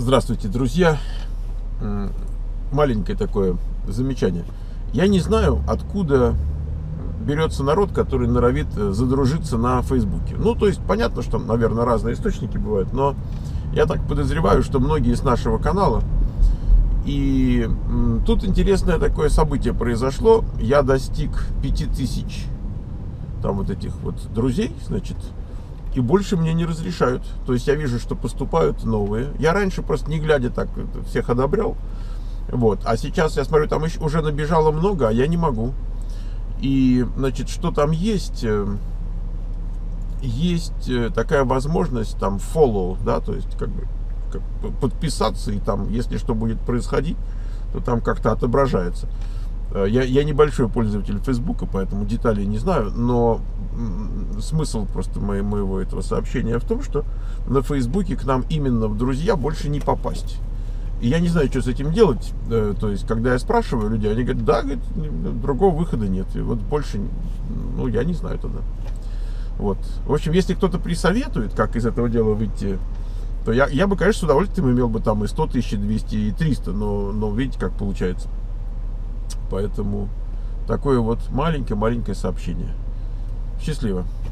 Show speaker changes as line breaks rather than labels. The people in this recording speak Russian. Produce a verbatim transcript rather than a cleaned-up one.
Здравствуйте, друзья. Маленькое такое замечание. Я не знаю, откуда берется народ, который норовит задружиться на Фейсбуке. Ну, то есть, понятно, что, наверное, разные источники бывают, но я так подозреваю, что многие из нашего канала. И тут интересное такое событие произошло. Я достиг пяти тысяч там вот этих вот друзей, значит, и больше мне не разрешают. То есть я вижу, что поступают новые. Я раньше просто не глядя так всех одобрял. Вот. А сейчас я смотрю, там уже набежало много, а я не могу. И, значит, что там есть? Есть такая возможность там follow, да, то есть как бы как подписаться, и там, если что будет происходить, то там как-то отображается. Я, я небольшой пользователь Фейсбука, поэтому деталей не знаю, но смысл просто моего, моего этого сообщения в том, что на Фейсбуке к нам именно в друзья больше не попасть. И я не знаю, что с этим делать. То есть, когда я спрашиваю людей, они говорят, да, говорят, другого выхода нет. И вот больше, ну, я не знаю тогда. Вот. В общем, если кто-то присоветует, как из этого дела выйти, то я, я бы, конечно, с удовольствием имел бы там и сто тысяч, и двести, и триста, но, но видите, как получается. Поэтому такое вот маленькое-маленькое сообщение. Счастливо.